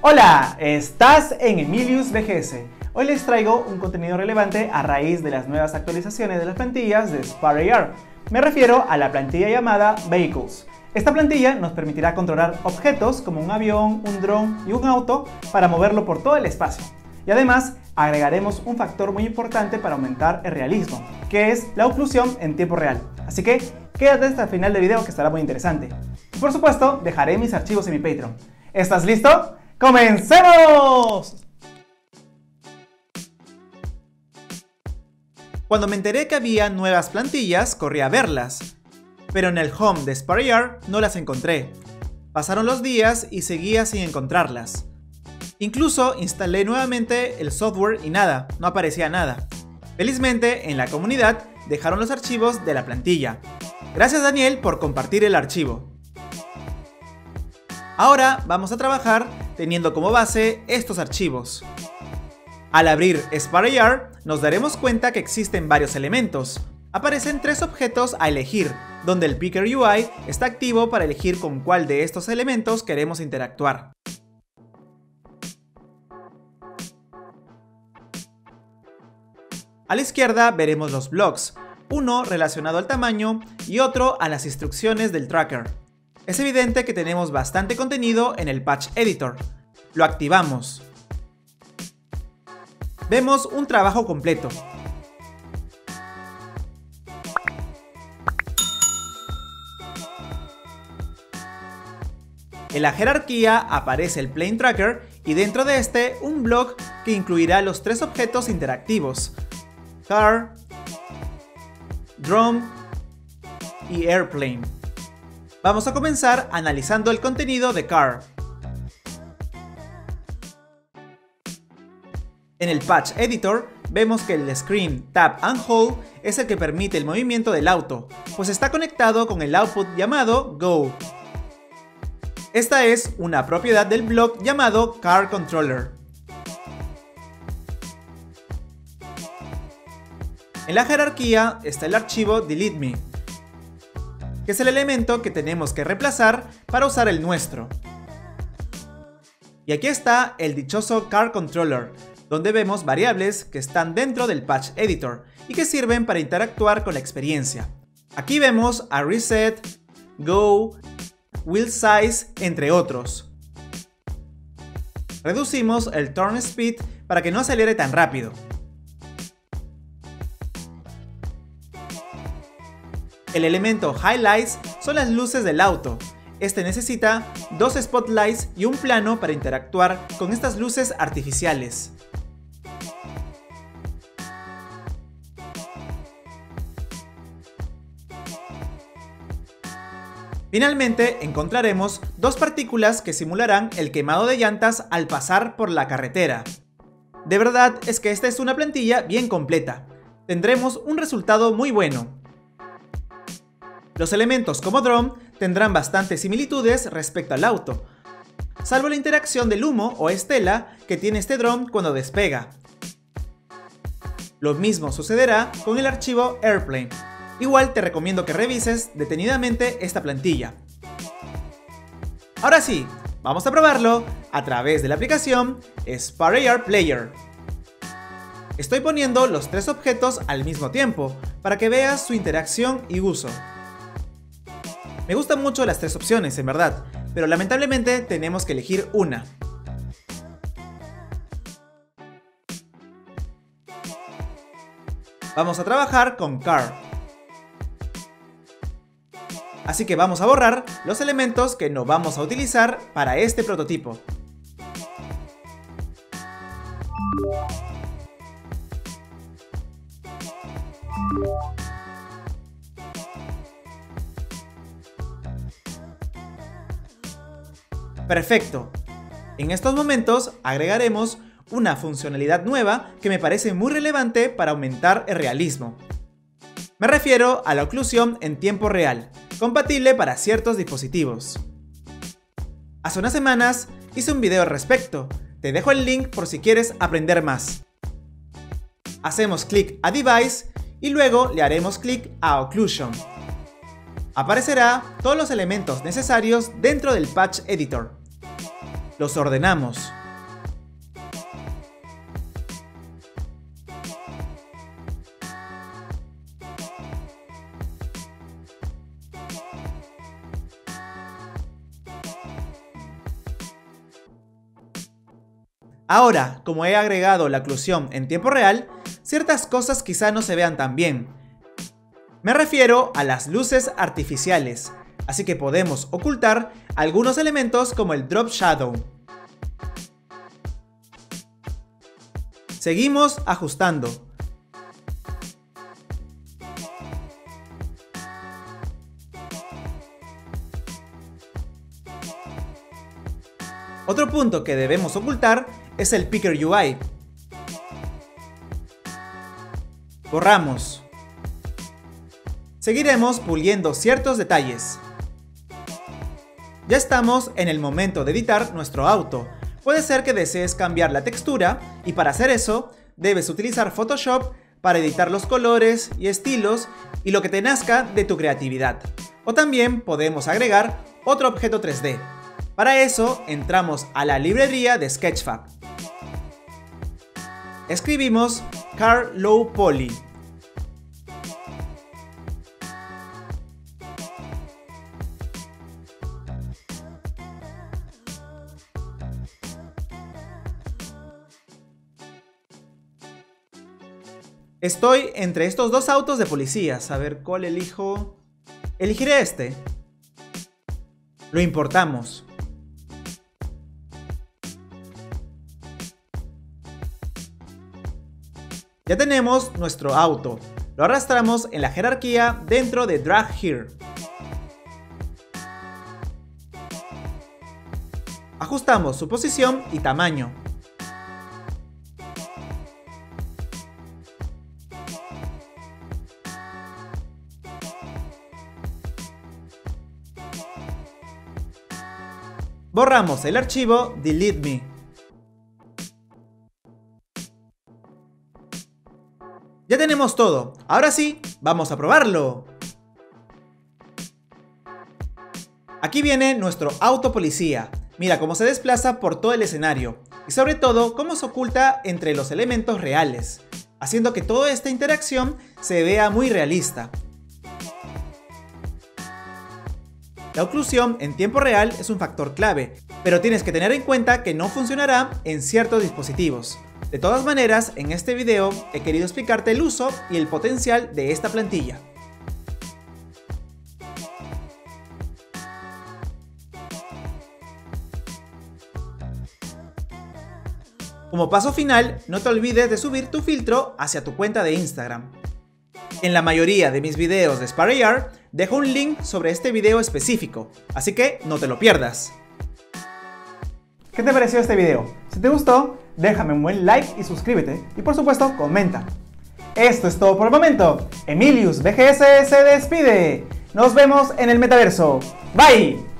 Hola, estás en Emilius BGS. Hoy les traigo un contenido relevante a raíz de las nuevas actualizaciones de las plantillas de Spire. Me refiero a la plantilla llamada Vehicles. Esta plantilla nos permitirá controlar objetos como un avión, un dron y un auto para moverlo por todo el espacio. Y además agregaremos un factor muy importante para aumentar el realismo, que es la oclusión en tiempo real. Así que quédate hasta el final del video que estará muy interesante. Y por supuesto, dejaré mis archivos en mi Patreon. ¿Estás listo? ¡Comencemos! Cuando me enteré que había nuevas plantillas, corrí a verlas. Pero en el home de Spire no las encontré. Pasaron los días y seguía sin encontrarlas. Incluso instalé nuevamente el software y nada, no aparecía nada. Felizmente, en la comunidad dejaron los archivos de la plantilla. Gracias Daniel por compartir el archivo. Ahora vamos a trabajar teniendo como base estos archivos. Al abrir Spire nos daremos cuenta que existen varios elementos. Aparecen 3 objetos a elegir, donde el Picker UI está activo para elegir con cuál de estos elementos queremos interactuar. A la izquierda veremos los blocks, uno relacionado al tamaño y otro a las instrucciones del tracker. Es evidente que tenemos bastante contenido en el Patch Editor. Lo activamos. Vemos un trabajo completo. En la jerarquía aparece el Plane Tracker y dentro de este un block que incluirá los 3 objetos interactivos: Car, Drone y Airplane. Vamos a comenzar analizando el contenido de Car. En el Patch Editor vemos que el Screen, Tap and Hold es el que permite el movimiento del auto, pues está conectado con el output llamado Go. Esta es una propiedad del block llamado Car Controller. En la jerarquía está el archivo DeleteMe, que es el elemento que tenemos que reemplazar para usar el nuestro. Y aquí está el dichoso Car Controller, donde vemos variables que están dentro del Patch Editor y que sirven para interactuar con la experiencia. Aquí vemos a Reset, Go, Wheel Size, entre otros. Reducimos el Turn Speed para que no acelere tan rápido. El elemento Highlights son las luces del auto. Este necesita 2 spotlights y un plano para interactuar con estas luces artificiales. Finalmente encontraremos 2 partículas que simularán el quemado de llantas al pasar por la carretera. De verdad es que esta es una plantilla bien completa. Tendremos un resultado muy bueno. Los elementos como Drone tendrán bastantes similitudes respecto al auto, salvo la interacción del humo o estela que tiene este drone cuando despega. Lo mismo sucederá con el archivo Airplane. Igual te recomiendo que revises detenidamente esta plantilla. Ahora sí, vamos a probarlo a través de la aplicación Spire Player. Estoy poniendo los 3 objetos al mismo tiempo para que veas su interacción y uso. Me gustan mucho las 3 opciones, en verdad, pero lamentablemente tenemos que elegir una. Vamos a trabajar con Car. Así que vamos a borrar los elementos que no vamos a utilizar para este prototipo. Perfecto. En estos momentos agregaremos una funcionalidad nueva que me parece muy relevante para aumentar el realismo. Me refiero a la oclusión en tiempo real, compatible para ciertos dispositivos. Hace unas semanas hice un video al respecto, te dejo el link por si quieres aprender más. Hacemos clic a Device y luego le haremos clic a Occlusion. Aparecerá todos los elementos necesarios dentro del Patch Editor. Los ordenamos. Ahora, como he agregado la oclusión en tiempo real, ciertas cosas quizá no se vean tan bien. Me refiero a las luces artificiales, así que podemos ocultar algunos elementos como el drop shadow. Seguimos ajustando. Otro punto que debemos ocultar es el Picker UI. Borramos. Seguiremos puliendo ciertos detalles. Ya estamos en el momento de editar nuestro auto. Puede ser que desees cambiar la textura y para hacer eso debes utilizar Photoshop para editar los colores y estilos y lo que te nazca de tu creatividad. O también podemos agregar otro objeto 3D. Para eso entramos a la librería de Sketchfab. Escribimos Car Low Poly. Estoy entre estos dos autos de policías. A ver, ¿cuál elijo? Elegiré este. Lo importamos. Ya tenemos nuestro auto. Lo arrastramos en la jerarquía dentro de Drag Here. Ajustamos su posición y tamaño. Borramos el archivo Delete Me. Ya tenemos todo. Ahora sí, vamos a probarlo. Aquí viene nuestro auto policía. Mira cómo se desplaza por todo el escenario. Y sobre todo, cómo se oculta entre los elementos reales, haciendo que toda esta interacción se vea muy realista. La oclusión en tiempo real es un factor clave, pero tienes que tener en cuenta que no funcionará en ciertos dispositivos. De todas maneras, en este video he querido explicarte el uso y el potencial de esta plantilla. Como paso final, no te olvides de subir tu filtro hacia tu cuenta de Instagram. En la mayoría de mis videos de SparAR dejo un link sobre este video específico, así que no te lo pierdas. ¿Qué te pareció este video? Si te gustó, déjame un buen like y suscríbete. Y por supuesto, comenta. Esto es todo por el momento. Emilius BGS se despide. Nos vemos en el metaverso. Bye.